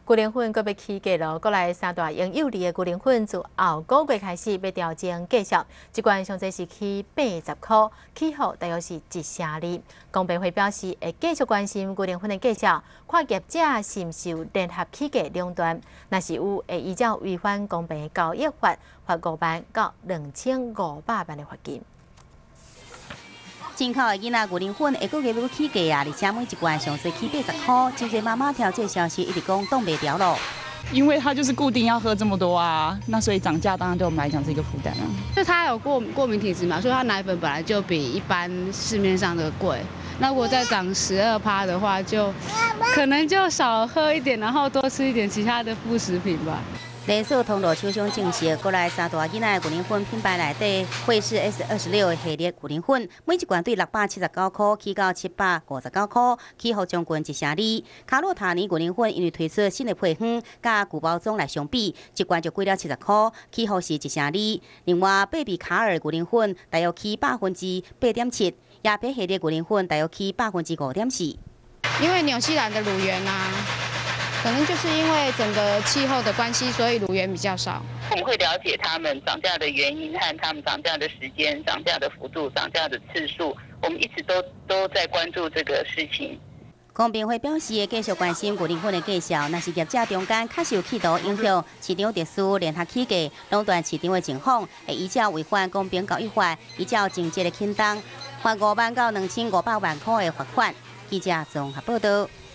牛奶粉搁要起价咯，国内三大婴幼儿的牛奶粉自后个月开始要调整价格，一罐上侪是起80块，起号大约是1成2。公平会表示会继续关心牛奶粉的价格，看业者是毋是有联合起价两端，若是有，会依照违反公平交易法，罚5万到2500万的罚金。 进口的囡仔牛奶粉下个月要起价啊，而且每一罐上最起80块，真侪妈妈听这个消息一直讲挡袂牢咯。 因为它就是固定要喝这么多啊，那所以涨价当然对我们来讲是一个负担啊。 就他有过敏体质嘛，所以他奶粉本来就比一般市面上的贵。那如果再涨12%的话，就可能就少喝一点，然后多吃一点其他的副食品吧。 连锁通路厂商证实，国内三大囡仔牛奶粉品牌内底，惠氏 S26系列牛奶粉，每一罐对679块起到759块，起号将近1成2。卡洛塔尼牛奶粉因为推出新的配方，甲旧包装来相比，一罐就贵了70块，起号是1成2。另外，贝比卡尔牛奶粉大约起8.7%，亚皮系列牛奶粉大约起5.4%。 因为纽西兰的乳源啊。 可能就是因为整个气候的关系，所以乳源比较少。 我们会了解他们涨价的原因和他们涨价的时间、涨价的幅度、涨价的次数，我们一直都在关注这个事情。 公平会表示会继续关心牛奶粉的价格，若是业者中间确实有企图影响市场特殊联合起价、垄断市场的情况，会依照违反公平交易法，依照情节的轻重，罚5万到2500万块的罚款。记者综合报道。